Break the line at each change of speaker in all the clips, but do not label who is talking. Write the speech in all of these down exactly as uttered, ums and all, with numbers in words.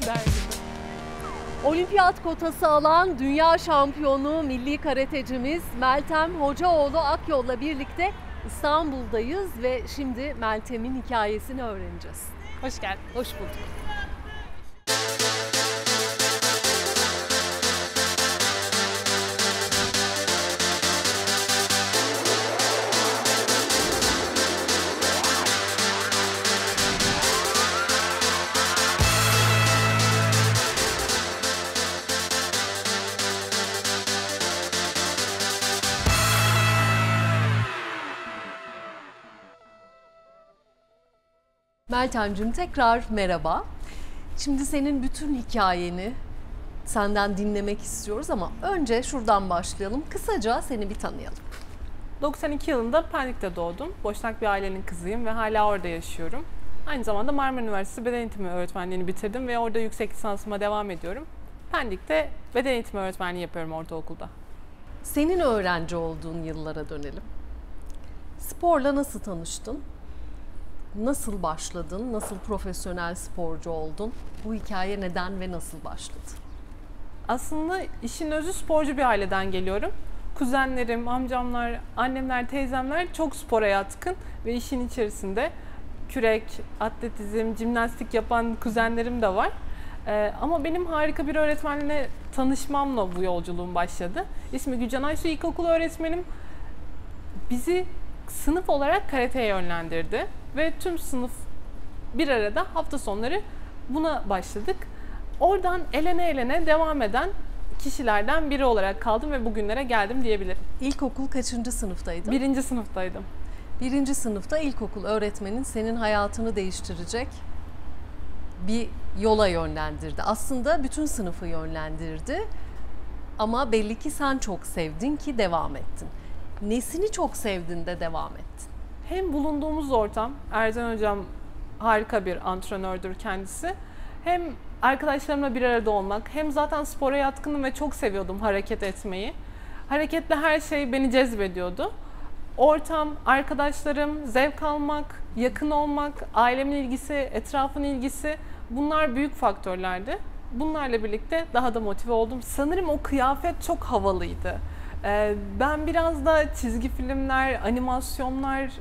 der gibi.
Olimpiyat kotası alan dünya şampiyonu milli karatecimiz Meltem Hocaoğlu Akyol'la birlikte İstanbul'dayız ve şimdi Meltem'in hikayesini öğreneceğiz.
Hoş geldin.
Hoş bulduk. Meltemciğim tekrar merhaba. Şimdi senin bütün hikayeni senden dinlemek istiyoruz ama önce şuradan başlayalım. Kısaca seni bir tanıyalım.
doksan iki yılında Pendik'te doğdum. Boşnak bir ailenin kızıyım ve hala orada yaşıyorum. Aynı zamanda Marmara Üniversitesi Beden Eğitimi Öğretmenliğini bitirdim ve orada yüksek lisansıma devam ediyorum. Pendik'te beden eğitimi öğretmenliği yapıyorum ortaokulda.
Senin öğrenci olduğun yıllara dönelim. Sporla nasıl tanıştın? Nasıl başladın? Nasıl profesyonel sporcu oldun? Bu hikaye neden ve nasıl başladı?
Aslında işin özü sporcu bir aileden geliyorum. Kuzenlerim, amcamlar, annemler, teyzemler çok spora yatkın ve işin içerisinde kürek, atletizm, jimnastik yapan kuzenlerim de var. Ee, ama benim harika bir öğretmenle tanışmamla bu yolculuğum başladı. İsmi Gülcan Aysu, ilkokul öğretmenim. Bizi sınıf olarak karateye yönlendirdi ve tüm sınıf bir arada hafta sonları buna başladık. Oradan elene elene devam eden kişilerden biri olarak kaldım ve bugünlere geldim diyebilirim.
İlkokul kaçıncı sınıftaydın?
Birinci sınıftaydım.
Birinci sınıfta ilkokul öğretmenin senin hayatını değiştirecek bir yola yönlendirdi. Aslında bütün sınıfı yönlendirdi ama belli ki sen çok sevdin ki devam ettin. Nesini çok sevdin de devam ettin?
Hem bulunduğumuz ortam, Ercan Hocam harika bir antrenördür kendisi. Hem arkadaşlarımla bir arada olmak, hem zaten spora yatkınım ve çok seviyordum hareket etmeyi. Hareketle her şey beni cezbediyordu. Ortam, arkadaşlarım, zevk almak, yakın olmak, ailemin ilgisi, etrafın ilgisi, bunlar büyük faktörlerdi. Bunlarla birlikte daha da motive oldum. Sanırım o kıyafet çok havalıydı. Ee, ben biraz da çizgi filmler, animasyonlar,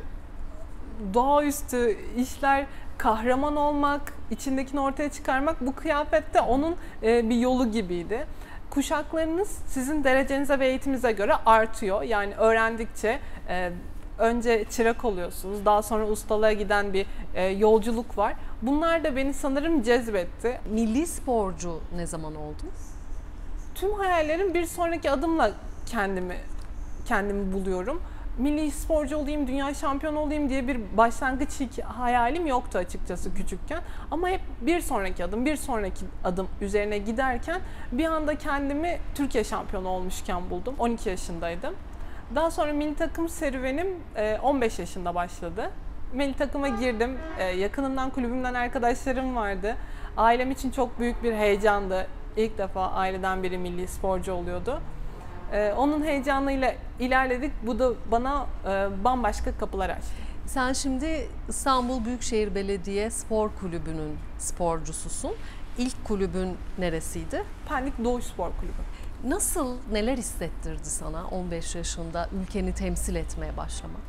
doğaüstü işler, kahraman olmak, içindekini ortaya çıkarmak, bu kıyafette onun e, bir yolu gibiydi. Kuşaklarınız sizin derecenize ve eğitiminize göre artıyor. Yani öğrendikçe e, önce çırak oluyorsunuz, daha sonra ustalığa giden bir e, yolculuk var. Bunlar da beni sanırım cezbetti.
Milli sporcu ne zaman oldun?
Tüm hayallerim bir sonraki adımla kendimi kendimi buluyorum. Milli sporcu olayım, dünya şampiyonu olayım diye bir başlangıç hayalim yoktu açıkçası küçükken. Ama hep bir sonraki adım, bir sonraki adım üzerine giderken bir anda kendimi Türkiye şampiyonu olmuşken buldum. on iki yaşındaydım. Daha sonra milli takım serüvenim on beş yaşında başladı. Milli takıma girdim. Yakınımdan, kulübümden arkadaşlarım vardı. Ailem için çok büyük bir heyecandı. İlk defa aileden biri milli sporcu oluyordu. Ee, onun heyecanıyla ilerledik. Bu da bana e, bambaşka kapılar açtı.
Sen şimdi İstanbul Büyükşehir Belediye Spor Kulübü'nün sporcususun. İlk kulübün neresiydi?
Pendik Doğuş Spor Kulübü.
Nasıl, neler hissettirdi sana on beş yaşında ülkeni temsil etmeye başlamak?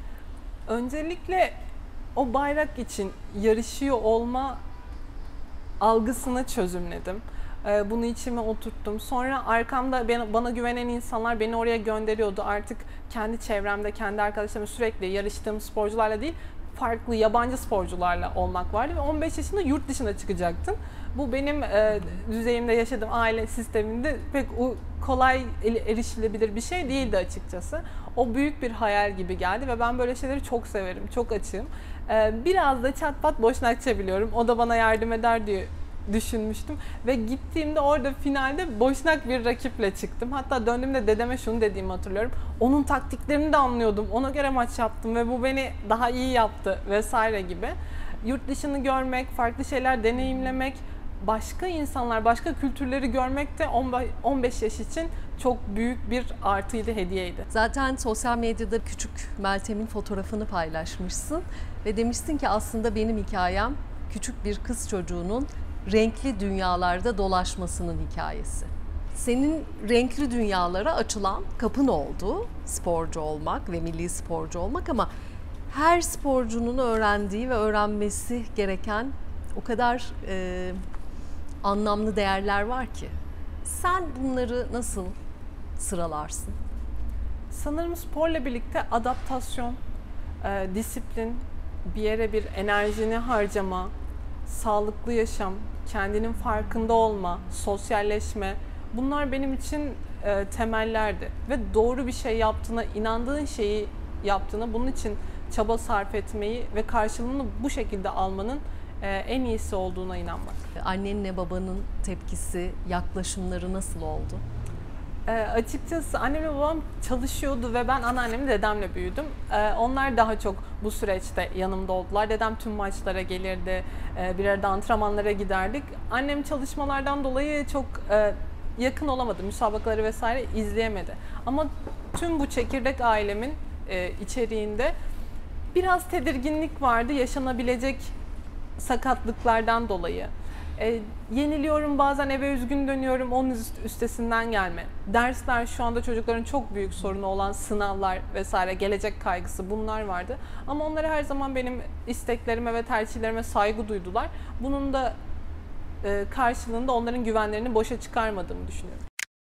Öncelikle o bayrak için yarışıyor olma algısını çözümledim. Bunu içime oturttum. Sonra arkamda bana güvenen insanlar beni oraya gönderiyordu. Artık kendi çevremde, kendi arkadaşlarımla sürekli yarıştığım sporcularla değil, farklı yabancı sporcularla olmak vardı. Ve on beş yaşında yurt dışına çıkacaktım. Bu benim e, düzeyimde yaşadığım aile sisteminde pek kolay erişilebilir bir şey değildi açıkçası. O büyük bir hayal gibi geldi ve ben böyle şeyleri çok severim, çok açığım. E, biraz da çat pat Boşnakça biliyorum. O da bana yardım eder diye düşünmüştüm ve gittiğimde orada finalde Boşnak bir rakiple çıktım. Hatta döndüğümde dedeme şunu dediğimi hatırlıyorum. Onun taktiklerini de anlıyordum. Ona göre maç yaptım ve bu beni daha iyi yaptı vesaire gibi. Yurt dışını görmek, farklı şeyler deneyimlemek, başka insanlar, başka kültürleri görmek de on beş yaş için çok büyük bir artıydı, hediyeydi.
Zaten sosyal medyada küçük Meltem'in fotoğrafını paylaşmışsın ve demişsin ki aslında benim hikayem küçük bir kız çocuğunun renkli dünyalarda dolaşmasının hikayesi. Senin renkli dünyalara açılan kapın oldu, sporcu olmak ve milli sporcu olmak, ama her sporcunun öğrendiği ve öğrenmesi gereken o kadar e, anlamlı değerler var ki. Sen bunları nasıl sıralarsın?
Sanırım sporla birlikte adaptasyon, e, disiplin, bir yere bir enerjini harcama, sağlıklı yaşam, kendinin farkında olma, sosyalleşme, bunlar benim için e, temellerdi. Ve doğru bir şey yaptığına, inandığın şeyi yaptığına, bunun için çaba sarf etmeyi ve karşılığını bu şekilde almanın e, en iyisi olduğuna inanmak.
Annenle babanın tepkisi, yaklaşımları nasıl oldu?
E, açıkçası annemle babam çalışıyordu ve ben anneannemle dedemle büyüdüm. E, onlar daha çok bu süreçte yanımda oldular. Dedem tüm maçlara gelirdi, e, bir arada antrenmanlara giderdik. Annem çalışmalardan dolayı çok e, yakın olamadı, müsabakaları vesaire izleyemedi. Ama tüm bu çekirdek ailemin e, içeriğinde biraz tedirginlik vardı yaşanabilecek sakatlıklardan dolayı. E, yeniliyorum, bazen eve üzgün dönüyorum, onun üst, üstesinden gelme. Dersler, şu anda çocukların çok büyük sorunu olan sınavlar vesaire, gelecek kaygısı, bunlar vardı. Ama onlara her zaman benim isteklerime ve tercihlerime saygı duydular. Bunun da e, karşılığında onların güvenlerini boşa çıkarmadığımı düşünüyorum.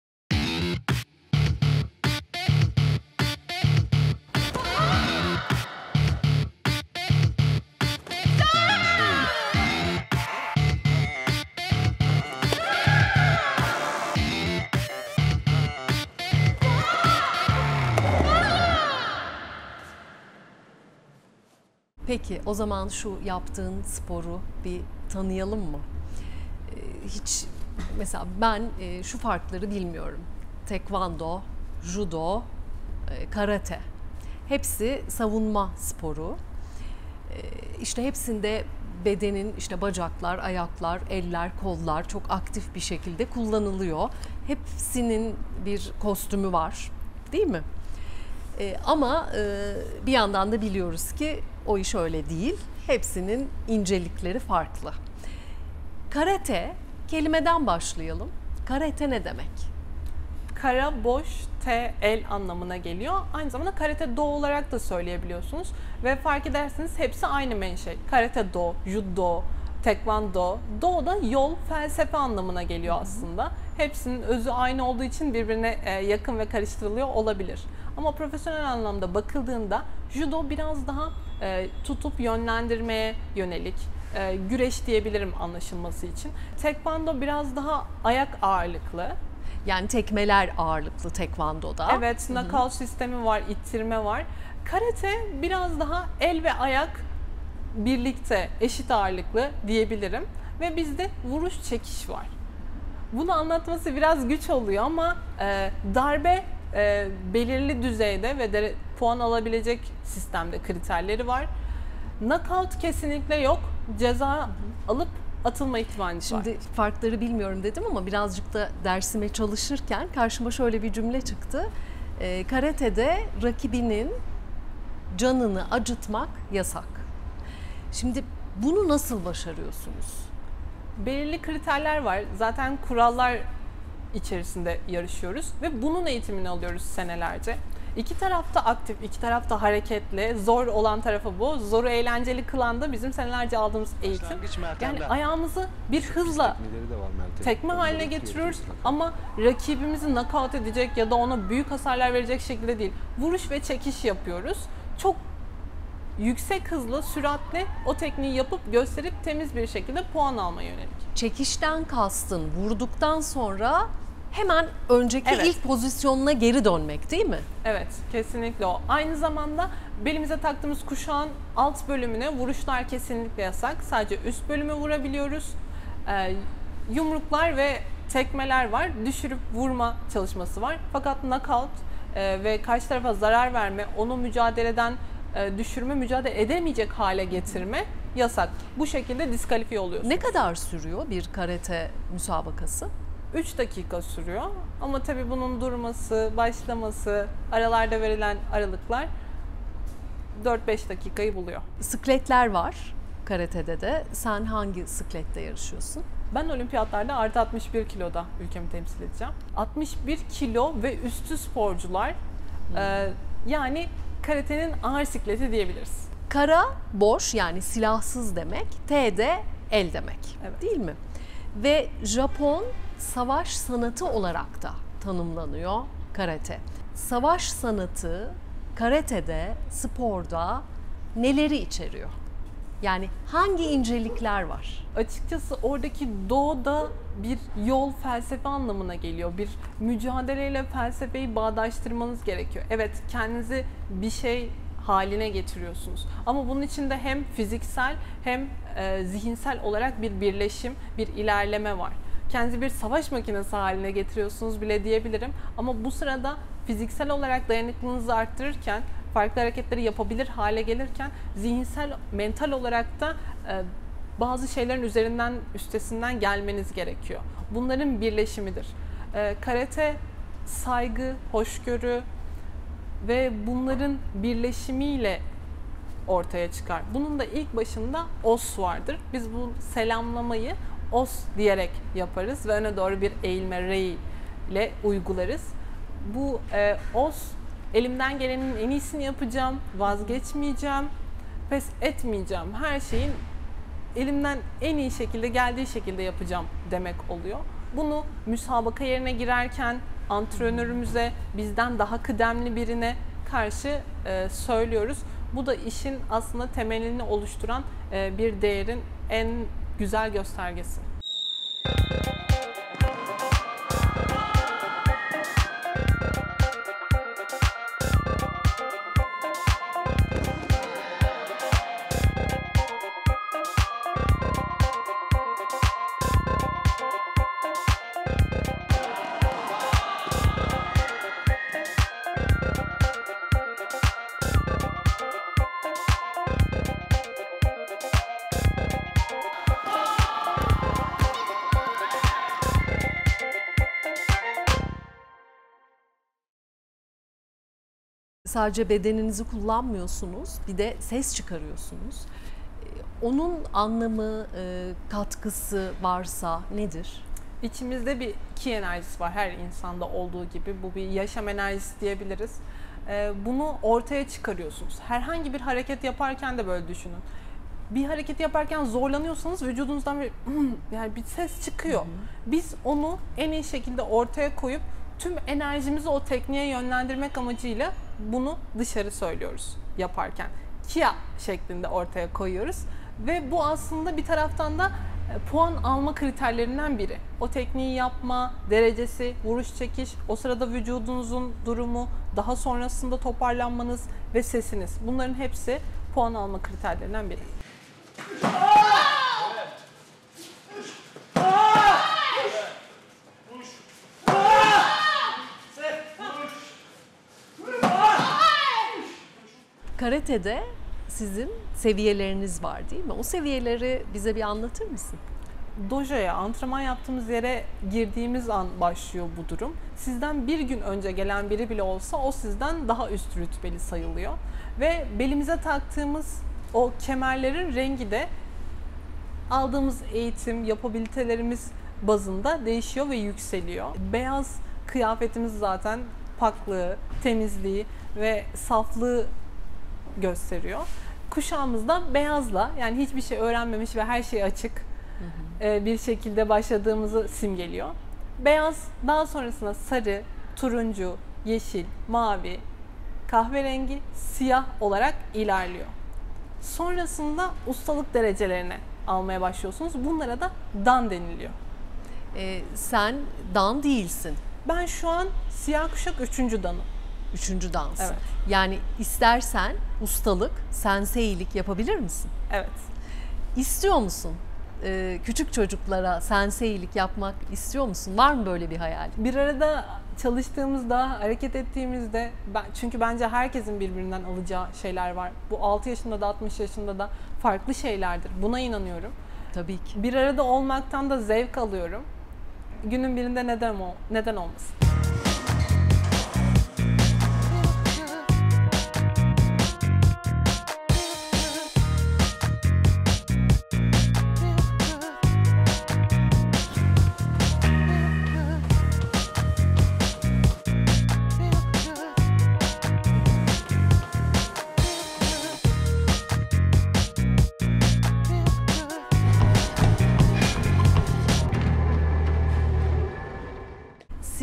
Peki o zaman şu yaptığın sporu bir tanıyalım mı? Ee, hiç mesela ben e, şu farkları bilmiyorum. Tekvando, judo, e, karate. Hepsi savunma sporu. E, işte hepsinde bedenin işte bacaklar, ayaklar, eller, kollar çok aktif bir şekilde kullanılıyor. Hepsinin bir kostümü var, değil mi? E, ama e, bir yandan da biliyoruz ki o iş öyle değil. Hepsinin incelikleri farklı. Karate, kelimeden başlayalım. Karate ne demek?
Kara, boş, te, el anlamına geliyor. Aynı zamanda karate do olarak da söyleyebiliyorsunuz. Ve fark ederseniz hepsi aynı menşe. Karate do, judo, tekvando. Do da yol, felsefe anlamına geliyor aslında. Hepsinin özü aynı olduğu için birbirine yakın ve karıştırılıyor olabilir. Ama profesyonel anlamda bakıldığında judo biraz daha e, tutup yönlendirmeye yönelik, e, güreş diyebilirim anlaşılması için. Tekvando biraz daha ayak ağırlıklı.
Yani tekmeler ağırlıklı tekvandoda.
Evet, knockout sistemi var, ittirme var. Karate biraz daha el ve ayak birlikte eşit ağırlıklı diyebilirim. Ve bizde vuruş çekiş var. Bunu anlatması biraz güç oluyor ama e, darbe e, belirli düzeyde ve de, puan alabilecek sistemde kriterleri var. Knockout kesinlikle yok. Ceza alıp atılma ihtimali var.
Şimdi farkları bilmiyorum dedim ama birazcık da dersime çalışırken karşıma şöyle bir cümle çıktı. E, karate'de rakibinin canını acıtmak yasak. Şimdi bunu nasıl başarıyorsunuz?
Belirli kriterler var. Zaten kurallar içerisinde yarışıyoruz ve bunun eğitimini alıyoruz senelerce. İki tarafta aktif, iki tarafta hareketli, zor olan tarafı bu. Zoru eğlenceli kılan da bizim senelerce aldığımız eğitim. Yani ayağımızı bir hızla tekme haline getiriyoruz ama rakibimizi knockout edecek ya da ona büyük hasarlar verecek şekilde değil. Vuruş ve çekiş yapıyoruz. Çok yüksek hızlı, süratli o tekniği yapıp gösterip temiz bir şekilde puan almaya yönelik.
Çekişten kastın vurduktan sonra hemen önceki
Evet.
ilk pozisyonuna geri dönmek, değil mi?
Evet, kesinlikle o. Aynı zamanda belimize taktığımız kuşağın alt bölümüne vuruşlar kesinlikle yasak. Sadece üst bölümü vurabiliyoruz. Ee, yumruklar ve tekmeler var. Düşürüp vurma çalışması var. Fakat knockout e, ve karşı tarafa zarar verme, onu mücadeleden e, düşürme, mücadele edemeyecek hale getirme yasak. Bu şekilde diskalifiye oluyorsunuz.
Ne kadar sürüyor bir karate müsabakası?
üç dakika sürüyor ama tabii bunun durması, başlaması, aralarda verilen aralıklar dört beş dakikayı buluyor.
Sikletler var karate'de de. Sen hangi siklette yarışıyorsun?
Ben olimpiyatlarda artı altmış bir kiloda ülkemi temsil edeceğim. altmış bir kilo ve üstü sporcular hmm. e, yani karatenin ağır sikleti diyebiliriz.
Kara boş yani silahsız demek, te de el demek,
evet.
değil mi? Ve Japon savaş sanatı olarak da tanımlanıyor karate. Savaş sanatı karatede, sporda neleri içeriyor? Yani hangi incelikler var?
Açıkçası oradaki do'da bir yol, felsefe anlamına geliyor. Bir mücadeleyle felsefeyi bağdaştırmanız gerekiyor. Evet, kendinizi bir şey haline getiriyorsunuz. Ama bunun içinde hem fiziksel hem e, zihinsel olarak bir birleşim, bir ilerleme var. Kendinizi bir savaş makinesi haline getiriyorsunuz bile diyebilirim. Ama bu sırada fiziksel olarak dayanıklılığınızı arttırırken, farklı hareketleri yapabilir hale gelirken, zihinsel, mental olarak da e, bazı şeylerin üzerinden, üstesinden gelmeniz gerekiyor. Bunların birleşimidir. E, karate, saygı, hoşgörü ve bunların birleşimiyle ortaya çıkar. Bunun da ilk başında os vardır. Biz bu selamlamayı os diyerek yaparız ve öne doğru bir eğilme rei ile uygularız. Bu e, os, elimden gelenin en iyisini yapacağım, vazgeçmeyeceğim, pes etmeyeceğim. Her şeyin elimden en iyi şekilde geldiği şekilde yapacağım demek oluyor. Bunu müsabaka yerine girerken antrenörümüze, bizden daha kıdemli birine karşı e, söylüyoruz. Bu da işin aslında temelini oluşturan e, bir değerin en güzel göstergesi.
Sadece bedeninizi kullanmıyorsunuz, bir de ses çıkarıyorsunuz. Onun anlamı, katkısı varsa nedir?
İçimizde bir ki enerjisi var her insanda olduğu gibi. Bu bir yaşam enerjisi diyebiliriz. Bunu ortaya çıkarıyorsunuz. Herhangi bir hareket yaparken de böyle düşünün. Bir hareket yaparken zorlanıyorsanız vücudunuzdan bir yani bir ses çıkıyor. Hı hı. Biz onu en iyi şekilde ortaya koyup tüm enerjimizi o tekniğe yönlendirmek amacıyla bunu dışarı söylüyoruz yaparken. Kia şeklinde ortaya koyuyoruz ve bu aslında bir taraftan da puan alma kriterlerinden biri. O tekniği yapma derecesi, vuruş çekiş, o sırada vücudunuzun durumu, daha sonrasında toparlanmanız ve sesiniz. Bunların hepsi puan alma kriterlerinden biri.
Karate'de sizin seviyeleriniz var değil mi? O seviyeleri bize bir anlatır mısın?
Dojo'ya, antrenman yaptığımız yere girdiğimiz an başlıyor bu durum. Sizden bir gün önce gelen biri bile olsa o sizden daha üst rütbeli sayılıyor. Ve belimize taktığımız o kemerlerin rengi de aldığımız eğitim, yapabilitelerimiz bazında değişiyor ve yükseliyor. Beyaz kıyafetimiz zaten paklığı, temizliği ve saflığı gösteriyor. Kuşağımız da beyazla, yani hiçbir şey öğrenmemiş ve her şey açık hı hı. bir şekilde başladığımızı simgeliyor. Beyaz, daha sonrasında sarı, turuncu, yeşil, mavi, kahverengi, siyah olarak ilerliyor. Sonrasında ustalık derecelerine almaya başlıyorsunuz. Bunlara da dan deniliyor.
Ee, sen dan değilsin.
Ben şu an siyah kuşak üçüncü danım.
Üçüncü dans.
Evet.
Yani istersen ustalık, senseilik yapabilir misin?
Evet.
İstiyor musun? Ee, küçük çocuklara senseilik yapmak istiyor musun? Var mı böyle bir hayal?
Bir arada çalıştığımızda, hareket ettiğimizde, ben, çünkü bence herkesin birbirinden alacağı şeyler var. Bu altı yaşında da altmış yaşında da farklı şeylerdir. Buna inanıyorum.
Tabii ki.
Bir arada olmaktan da zevk alıyorum. Günün birinde neden, neden olmasın?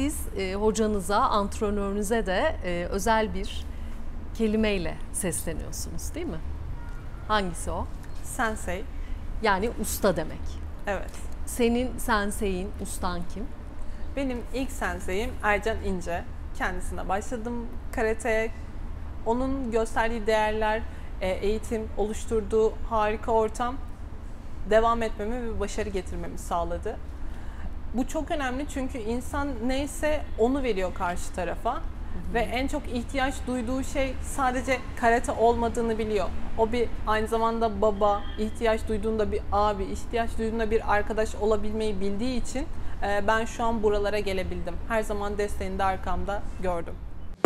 siz e, hocanıza, antrenörünüze de e, özel bir kelimeyle sesleniyorsunuz değil mi? Hangisi o?
Sensei.
Yani usta demek.
Evet.
Senin senseyin, ustan kim?
Benim ilk senseyim Ercan İnce. Kendisine başladım karateye. Onun gösterdiği değerler, eğitim, oluşturduğu harika ortam devam etmemi ve başarı getirmemi sağladı. Bu çok önemli çünkü insan neyse onu veriyor karşı tarafa. Hı hı. Ve en çok ihtiyaç duyduğu şey sadece karate olmadığını biliyor. O bir aynı zamanda baba, ihtiyaç duyduğunda bir abi, ihtiyaç duyduğunda bir arkadaş olabilmeyi bildiği için ben şu an buralara gelebildim. Her zaman desteğini de arkamda gördüm.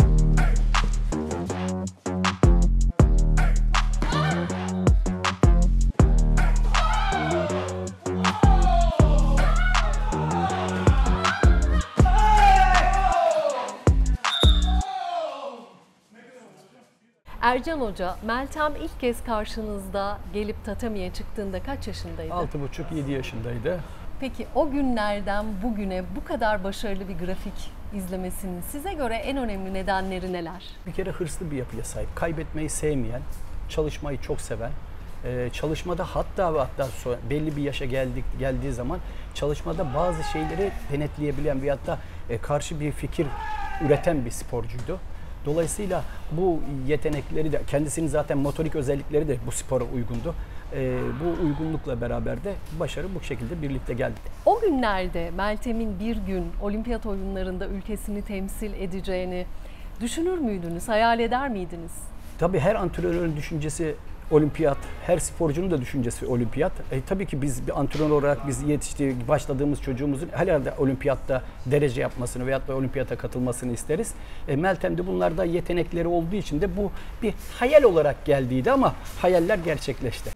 Ercan Hoca, Meltem ilk kez karşınızda gelip tatamiye çıktığında kaç yaşındaydı?
altı buçuk yedi yaşındaydı.
Peki o günlerden bugüne bu kadar başarılı bir grafik izlemesinin size göre en önemli nedenleri neler?
Bir kere hırslı bir yapıya sahip, kaybetmeyi sevmeyen, çalışmayı çok seven, ee, çalışmada hatta ve hatta sonra belli bir yaşa geldik geldiği zaman çalışmada bazı şeyleri denetleyebilen veyahut da e, karşı bir fikir üreten bir sporcuydu. Dolayısıyla bu yetenekleri de, kendisinin zaten motorik özellikleri de bu spora uygundu. Ee, bu uygunlukla beraber de başarı bu şekilde birlikte geldi.
O günlerde Meltem'in bir gün olimpiyat oyunlarında ülkesini temsil edeceğini düşünür müydünüz, hayal eder miydiniz?
Tabii her antrenörün düşüncesi olimpiyat, her sporcunun da düşüncesi olimpiyat. E, tabii ki biz bir antrenör olarak biz yetiştiği, başladığımız çocuğumuzun herhalde olimpiyatta derece yapmasını veyahut da olimpiyata katılmasını isteriz. E, Meltem'de bunlarda yetenekleri olduğu için de bu bir hayal olarak geldiydi ama hayaller gerçekleşti.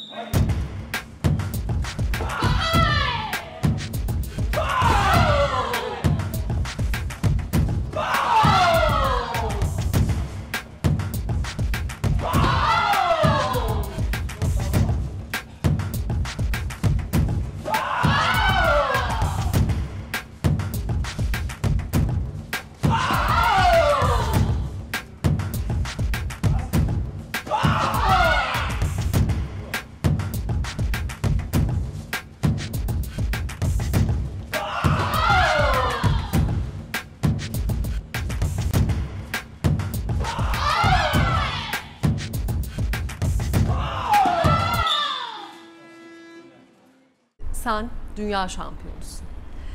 Sen dünya şampiyonusun.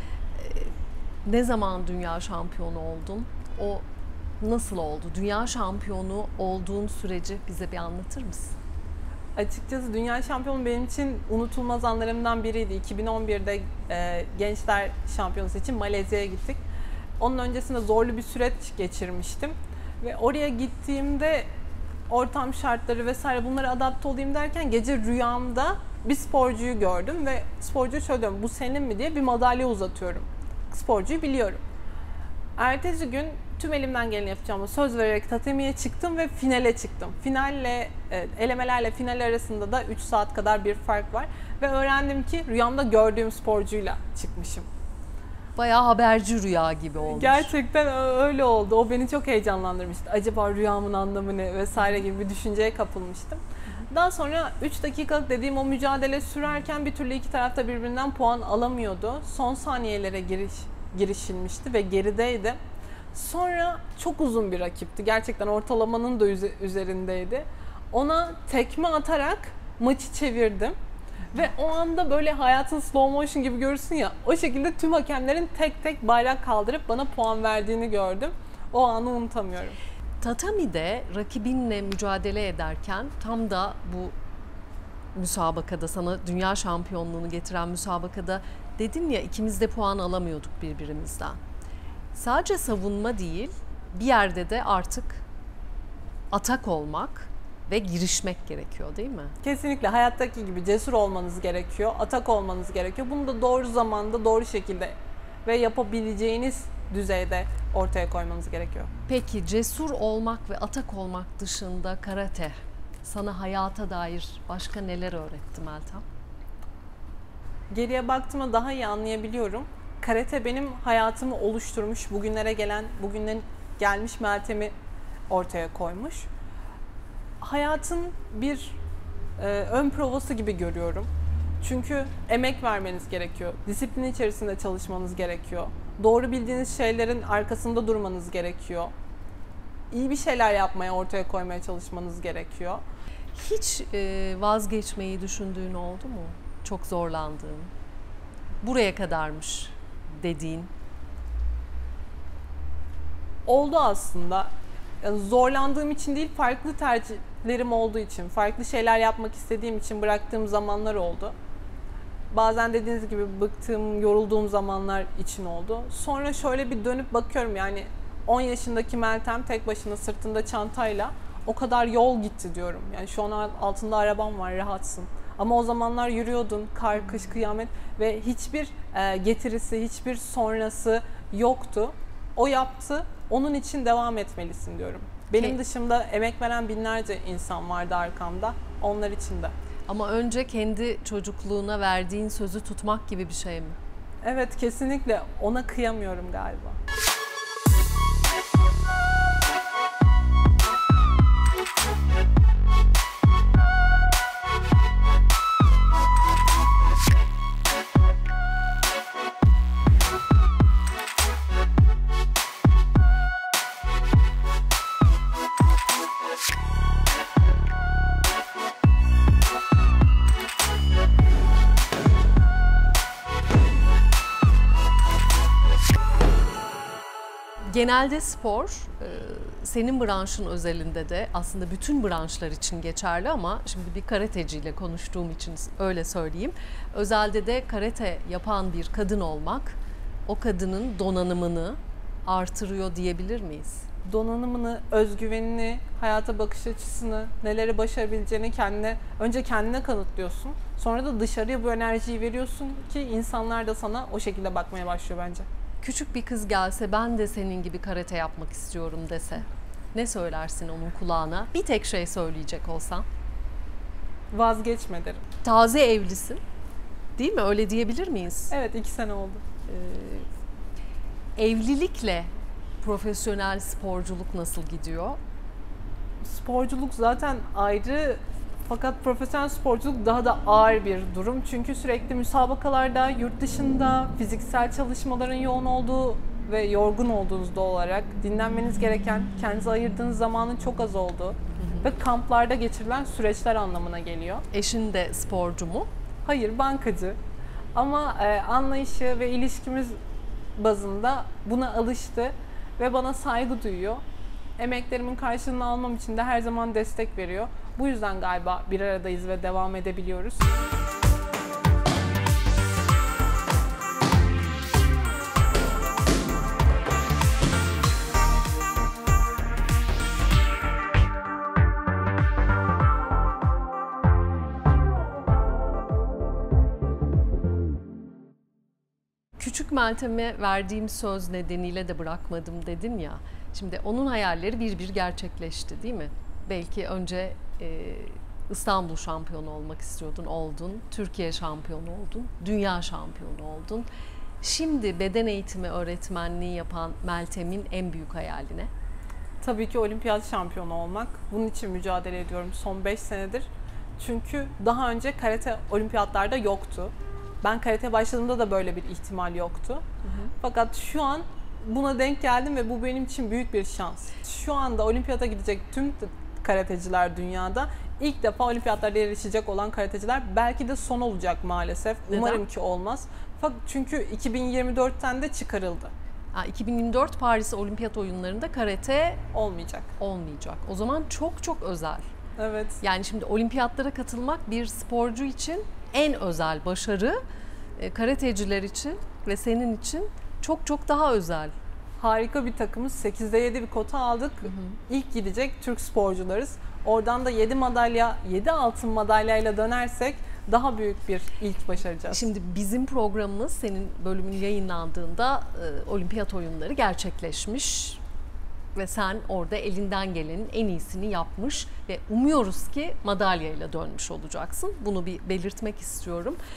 Ne zaman dünya şampiyonu oldun? O nasıl oldu? Dünya şampiyonu olduğun süreci bize bir anlatır mısın?
Açıkçası dünya şampiyonu benim için unutulmaz anlarımdan biriydi. iki bin on birde e, Gençler Şampiyonası için Malezya'ya gittik. Onun öncesinde zorlu bir süreç geçirmiştim. Ve oraya gittiğimde ortam şartları vesaire bunlara adapte olayım derken gece rüyamda bir sporcuyu gördüm ve sporcuya şöyle diyorum, bu senin mi diye bir madalya uzatıyorum. Sporcuyu biliyorum. Ertesi gün tüm elimden geleni yapacağıma söz vererek tatamiye çıktım ve finale çıktım. Finalle, elemelerle final arasında da üç saat kadar bir fark var. Ve öğrendim ki rüyamda gördüğüm sporcuyla çıkmışım.
Bayağı haberci rüya gibi olmuş.
Gerçekten öyle oldu. O beni çok heyecanlandırmıştı. Acaba rüyamın anlamı ne vesaire gibi bir düşünceye kapılmıştım. Daha sonra üç dakikalık dediğim o mücadele sürerken bir türlü iki tarafta birbirinden puan alamıyordu. Son saniyelere giriş, girişilmişti ve gerideydi. Sonra çok uzun bir rakipti. Gerçekten ortalamanın da üzerindeydi. Ona tekme atarak maçı çevirdim. Ve o anda böyle hayatın slow motion gibi görürsün ya, o şekilde tüm hakemlerin tek tek bayrak kaldırıp bana puan verdiğini gördüm. O anı unutamıyorum.
Tatami'de rakibinle mücadele ederken tam da bu müsabakada, sana dünya şampiyonluğunu getiren müsabakada dedin ya, ikimiz de puan alamıyorduk birbirimizden. Sadece savunma değil, bir yerde de artık atak olmak ve girişmek gerekiyor değil mi?
Kesinlikle hayattaki gibi cesur olmanız gerekiyor, atak olmanız gerekiyor. Bunu da doğru zamanda, doğru şekilde ve yapabileceğiniz düzeyde ortaya koymanız gerekiyor.
Peki cesur olmak ve atak olmak dışında karate sana hayata dair başka neler öğretti Meltem?
Geriye baktığımda daha iyi anlayabiliyorum. karate benim hayatımı oluşturmuş, bugünlere gelen, bugünden gelmiş Meltem'i ortaya koymuş. Hayatın bir e, ön provası gibi görüyorum. Çünkü emek vermeniz gerekiyor. Disiplin içerisinde çalışmanız gerekiyor. Doğru bildiğiniz şeylerin arkasında durmanız gerekiyor. İyi bir şeyler yapmaya, ortaya koymaya çalışmanız gerekiyor.
Hiç e, vazgeçmeyi düşündüğün oldu mu? Çok zorlandığın, buraya kadarmış dediğin.
Oldu aslında. Yani zorlandığım için değil, farklı tercihlerim olduğu için, farklı şeyler yapmak istediğim için bıraktığım zamanlar oldu. Bazen dediğiniz gibi bıktığım, yorulduğum zamanlar için oldu. Sonra şöyle bir dönüp bakıyorum, yani on yaşındaki Meltem tek başına sırtında çantayla o kadar yol gitti diyorum. Yani şu an altında arabam var, rahatsın. Ama o zamanlar yürüyordun, kar, kış, kıyamet ve hiçbir e, getirisi, hiçbir sonrası yoktu. O yaptı, onun için devam etmelisin diyorum. Benim
Ki...
dışımda emek veren binlerce insan vardı arkamda, onlar için de.
Ama önce kendi çocukluğuna verdiğin sözü tutmak gibi bir şey mi?
Evet, kesinlikle ona kıyamıyorum galiba.
Genelde spor, senin branşın özelinde de aslında bütün branşlar için geçerli ama şimdi bir karateciyle konuştuğum için öyle söyleyeyim. Özelde de karate yapan bir kadın olmak o kadının donanımını artırıyor diyebilir miyiz?
Donanımını, özgüvenini, hayata bakış açısını, neleri başarabileceğini kendine, önce kendine kanıtlıyorsun. Sonra da dışarıya bu enerjiyi veriyorsun ki insanlar da sana o şekilde bakmaya başlıyor bence.
Küçük bir kız gelse, ben de senin gibi karate yapmak istiyorum dese, ne söylersin onun kulağına? Bir tek şey söyleyecek olsan.
Vazgeçme derim.
Taze evlisin, değil mi? Öyle diyebilir miyiz?
Evet, iki sene oldu.
Ee, evlilikle profesyonel sporculuk nasıl gidiyor?
Sporculuk zaten ayrı, fakat profesyonel sporculuk daha da ağır bir durum. Çünkü sürekli müsabakalarda, yurt dışında, fiziksel çalışmaların yoğun olduğu ve yorgun olduğunuz doğal olarak dinlenmeniz gereken, kendinize ayırdığınız zamanın çok az olduğu hı hı. ve kamplarda geçirilen süreçler anlamına geliyor.
Eşin de sporcu mu?
Hayır, bankacı. Ama e, anlayışı ve ilişkimiz bazında buna alıştı ve bana saygı duyuyor. Emeklerimin karşılığını almam için de her zaman destek veriyor. Bu yüzden galiba bir aradayız ve devam edebiliyoruz.
Küçük Meltem'e verdiğim söz nedeniyle de bırakmadım dedin ya. Şimdi onun hayalleri bir bir gerçekleşti, değil mi? Belki önce e, İstanbul şampiyonu olmak istiyordun, oldun. Türkiye şampiyonu oldun, dünya şampiyonu oldun. Şimdi beden eğitimi öğretmenliği yapan Meltem'in en büyük hayali ne?
Tabii ki olimpiyat şampiyonu olmak. Bunun için mücadele ediyorum son beş senedir. Çünkü daha önce karate olimpiyatlarda yoktu. Ben karate başladığımda da böyle bir ihtimal yoktu. Hı hı. Fakat şu an buna denk geldim ve bu benim için büyük bir şans. Şu anda olimpiyata gidecek tüm karateciler dünyada ilk defa olimpiyatlarda yarışacak olan karateciler, belki de son olacak maalesef.
Neden?
Umarım ki olmaz. Fakat çünkü iki bin yirmi dörtten de çıkarıldı.
Ha, iki bin yirmi dört Paris Olimpiyat Oyunları'nda karate
olmayacak.
Olmayacak. O zaman çok çok özel.
Evet.
Yani şimdi olimpiyatlara katılmak bir sporcu için en özel başarı, e, karateciler için ve senin için çok çok daha özel.
Harika bir takımız. sekizde yedi bir kota aldık. Hı hı. İlk gidecek Türk sporcularız. Oradan da yedi madalya, yedi altın madalyayla dönersek daha büyük bir ilk başaracağız.
Şimdi bizim programımız, senin bölümün yayınlandığında e, olimpiyat oyunları gerçekleşmiş ve sen orada elinden gelenin en iyisini yapmış ve umuyoruz ki madalyayla dönmüş olacaksın. Bunu bir belirtmek istiyorum.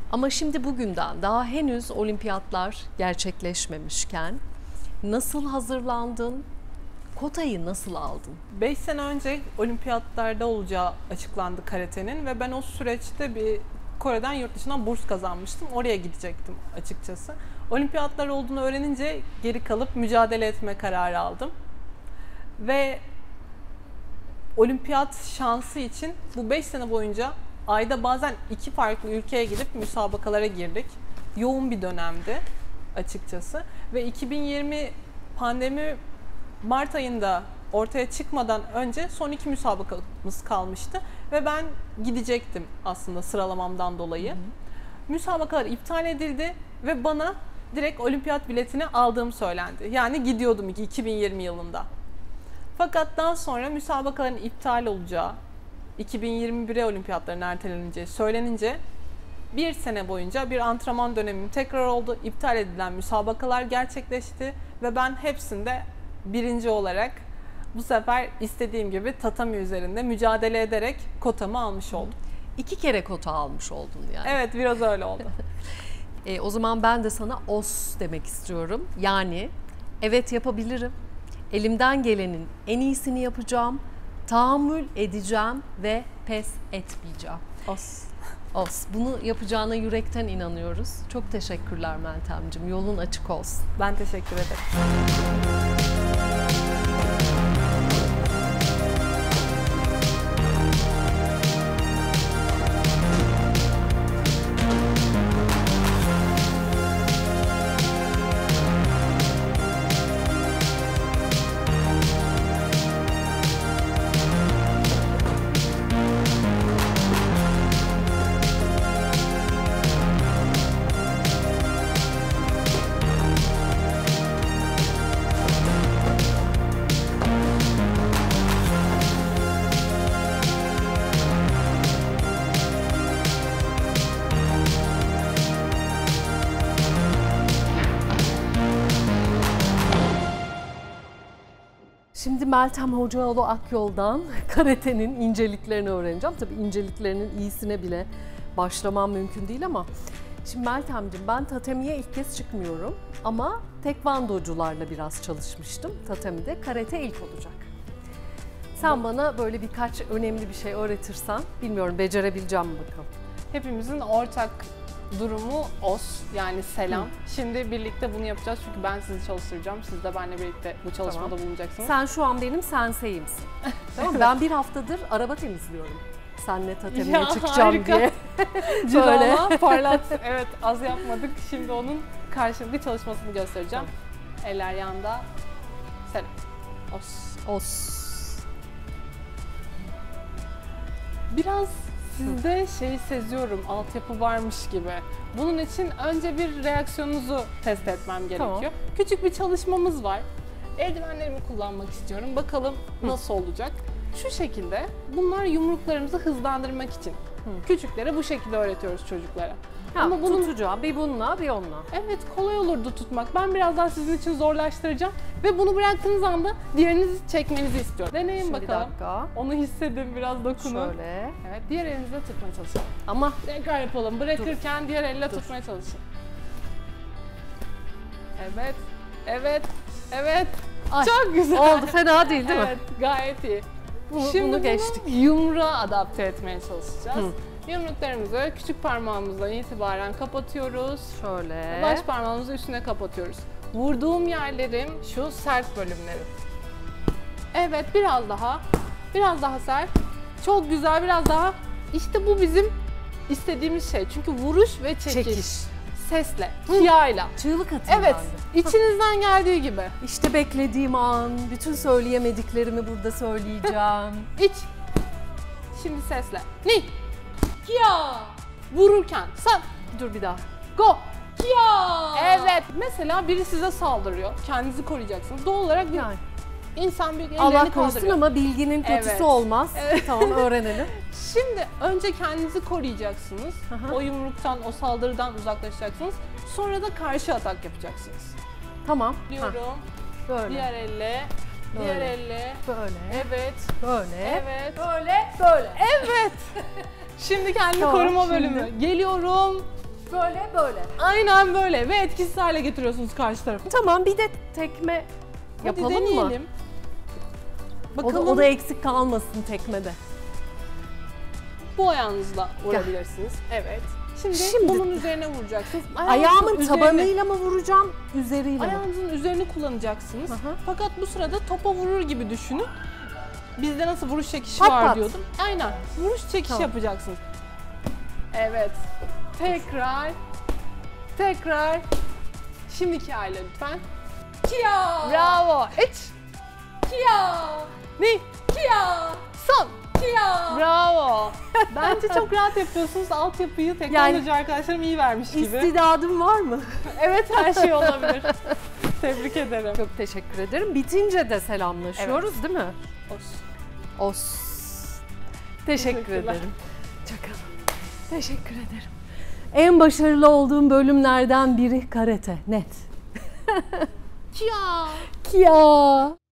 Ama şimdi bugünden daha henüz olimpiyatlar gerçekleşmemişken nasıl hazırlandın? Kotayı nasıl aldın?
beş sene önce olimpiyatlarda olacağı açıklandı karatenin ve ben o süreçte bir Kore'den yurt dışından burs kazanmıştım. Oraya gidecektim açıkçası. Olimpiyatlar olduğunu öğrenince geri kalıp mücadele etme kararı aldım. Ve olimpiyat şansı için bu beş sene boyunca ayda bazen iki farklı ülkeye gidip müsabakalara girdik. Yoğun bir dönemdi açıkçası. Ve iki bin yirmi pandemi Mart ayında ortaya çıkmadan önce son iki müsabakamız kalmıştı. Ve ben gidecektim aslında sıralamamdan dolayı. Hı hı. Müsabakalar iptal edildi ve bana direkt olimpiyat biletini aldığım söylendi. Yani gidiyordum iki bin yirmi yılında. Fakat daha sonra müsabakaların iptal olacağı, iki bin yirmi bire olimpiyatların erteleneceği söylenince bir sene boyunca bir antrenman dönemim tekrar oldu. İptal edilen müsabakalar gerçekleşti ve ben hepsinde birinci olarak bu sefer istediğim gibi tatami üzerinde mücadele ederek kotamı almış oldum.
İki kere kota almış oldun yani.
Evet, biraz öyle oldu.
e, o zaman ben de sana O S demek istiyorum. Yani evet yapabilirim. Elimden gelenin en iyisini yapacağım. Tahammül edeceğim ve pes etmeyeceğim.
O S.
O S. Bunu yapacağına yürekten inanıyoruz. Çok teşekkürler Meltemciğim. Yolun açık olsun.
Ben teşekkür ederim.
Şimdi Meltem Hocaoğlu Akyol'dan karatenin inceliklerini öğreneceğim. Tabii inceliklerinin iyisine bile başlamam mümkün değil ama şimdi Meltemciğim, ben tatamiye ilk kez çıkmıyorum ama tekvandocularla biraz çalışmıştım. Tatamide karate ilk olacak. Sen bana böyle birkaç önemli bir şey öğretirsen, bilmiyorum becerebileceğim mi bakalım.
Hepimizin ortak durumu O S, yani selam. Hı. Şimdi birlikte bunu yapacağız çünkü ben sizi çalıştıracağım. Siz de benimle birlikte bu çalışmada tamam. bulunacaksınız.
Sen şu an benim senseyimsin. Tamam mı? Ben bir haftadır araba temizliyorum. Senle tatamiye çıkacağım harika. Diye.
Böyle parlat. Evet, az yapmadık. Şimdi onun karşılıklı çalışmasını göstereceğim. Tamam. Eller yanda. Selam. O S.
O S.
Biraz sizde şey seziyorum, altyapı varmış gibi. Bunun için önce bir reaksiyonunuzu test etmem gerekiyor. Tamam. Küçük bir çalışmamız var. Eldivenlerimi kullanmak istiyorum. Bakalım Hı. nasıl olacak. Şu şekilde, bunlar yumruklarımızı hızlandırmak için. Hı. Küçüklere bu şekilde öğretiyoruz çocuklara.
Ha, ama bunun tutacağım bir bununla bir onunla.
Evet, kolay olurdu tutmak. Ben biraz daha sizin için zorlaştıracağım ve bunu bıraktığınız anda diğerinizi çekmenizi istiyorum. Deneyin Şimdi bakalım. Bir dakika. Onu hissedin, biraz dokunun.
Şöyle.
Evet, diğer elinizle tutmaya çalışın.
Ama
tekrar yapalım. Bırakırken Dur. diğer elle Dur. tutmaya çalışın. Evet. Evet. Evet.
Ay,
çok güzel.
Oldu, fena değil değil
evet,
mi?
Evet, gayet iyi.
Bunu,
Şimdi
bunu geçtik.
Yumruğa adapte etmeye çalışacağız.
Hı.
Yumruklarımızı küçük parmağımızdan itibaren kapatıyoruz.
Şöyle.
Baş parmağımızı üstüne kapatıyoruz. Vurduğum yerlerim şu sert bölümlerim. Evet, biraz daha. Biraz daha sert. Çok güzel, biraz daha. İşte bu bizim istediğimiz şey. Çünkü vuruş ve çekiş. çekiş. Sesle, hiyayla.
Çığlık atayım
Evet,
ben de.
içinizden geldiği gibi.
İşte beklediğim an, bütün söyleyemediklerimi burada söyleyeceğim.
İç. Şimdi sesle. Ni. Kia. Vururken sen.
Dur bir daha.
Go. Kia. Evet. Mesela biri size saldırıyor. Kendinizi koruyacaksınız. Doğal olarak bir yani. insan bir ellerini
Allah korusun
kaldırıyor.
ama bilginin kötüsü
evet.
olmaz.
Evet.
Tamam, öğrenelim.
Şimdi önce kendinizi koruyacaksınız. Aha. O yumruktan, o saldırıdan uzaklaşacaksınız. Sonra da karşı atak yapacaksınız.
Tamam.
Diyorum.
Böyle.
Diğer elle.
Böyle.
Diğer elle.
Böyle.
Evet.
Böyle.
Evet.
Böyle. Böyle.
Evet. Şimdi kendimi
tamam,
koruma
şimdi.
bölümü. Geliyorum.
Böyle böyle.
Aynen böyle ve etkisiz hale getiriyorsunuz karşı tarafı.
Tamam, bir de tekme
Hadi
yapalım mı?
deneyelim.
O da,
Bakalım.
o da eksik kalmasın tekmede.
Bu ayağınızla vurabilirsiniz. Evet. Şimdi,
Şimdi-
bunun üzerine vuracaksınız. Ayağınızın
Ayağımın
üzerine-
tabanıyla mı vuracağım, üzeriyle mi?
Ayağınızın üzerine kullanacaksınız.
Hı hı.
Fakat bu sırada topa vurur gibi düşünün. Bizde nasıl vuruş çekişi
Pat
var
pat.
diyordum. Aynen. Vuruş çekiş
Tamam.
yapacaksınız. Evet. Tekrar. Tekrar. Şimdiki hale lütfen. Kia.
Bravo.
İç. Kia. Ne? Kia. Son. Kia. Bravo. Bence çok rahat yapıyorsunuz. Altyapıyı teknoloji arkadaşlarım iyi vermiş gibi.
İstidadım var mı?
Evet, her şey olabilir. Tebrik ederim.
Çok teşekkür ederim. Bitince de selamlaşıyoruz değil mi?
Olsun.
Os. Teşekkür
Teşekkürler.
ederim. Çakalım. Teşekkür ederim. En başarılı olduğum bölümlerden biri karate. Net.
Kia.
Kia.